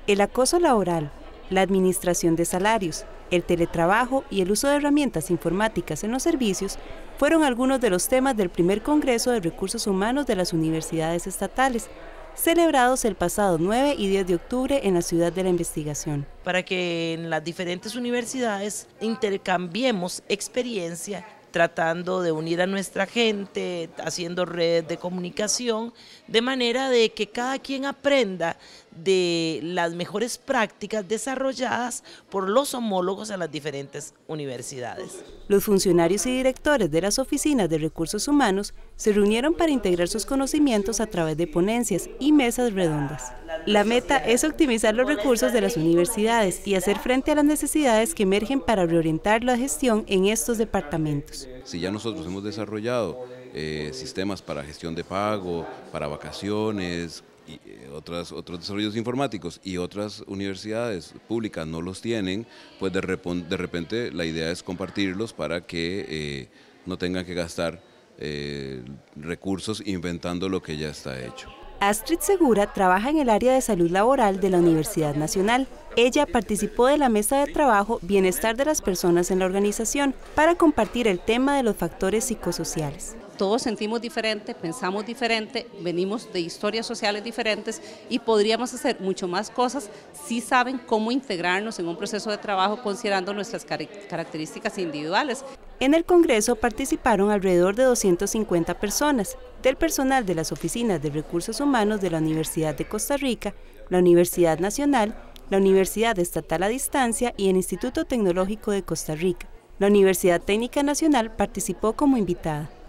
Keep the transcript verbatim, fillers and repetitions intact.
El acoso laboral, la administración de salarios, el teletrabajo y el uso de herramientas informáticas en los servicios fueron algunos de los temas del primer Congreso de Recursos Humanos de las Universidades Estatales, celebrados el pasado nueve y diez de octubre en la Ciudad de la Investigación. Para que en las diferentes universidades intercambiemos experiencia, tratando de unir a nuestra gente, haciendo redes de comunicación, de manera de que cada quien aprenda de las mejores prácticas desarrolladas por los homólogos en las diferentes universidades. Los funcionarios y directores de las oficinas de recursos humanos se reunieron para integrar sus conocimientos a través de ponencias y mesas redondas. La meta es optimizar los recursos de las universidades y hacer frente a las necesidades que emergen para reorientar la gestión en estos departamentos. Si ya nosotros hemos desarrollado eh, sistemas para gestión de pago, para vacaciones, y otras, otros desarrollos informáticos y otras universidades públicas no los tienen, pues de, de repente la idea es compartirlos para que eh, no tengan que gastar eh, recursos inventando lo que ya está hecho. Astrid Segura trabaja en el área de salud laboral de la Universidad Nacional. Ella participó de la mesa de trabajo Bienestar de las personas en la organización para compartir el tema de los factores psicosociales. Todos sentimos diferente, pensamos diferente, venimos de historias sociales diferentes y podríamos hacer mucho más cosas si saben cómo integrarnos en un proceso de trabajo considerando nuestras características individuales. En el Congreso participaron alrededor de doscientas cincuenta personas, del personal de las oficinas de recursos humanos de la Universidad de Costa Rica, la Universidad Nacional, la Universidad Estatal a Distancia y el Instituto Tecnológico de Costa Rica. La Universidad Técnica Nacional participó como invitada.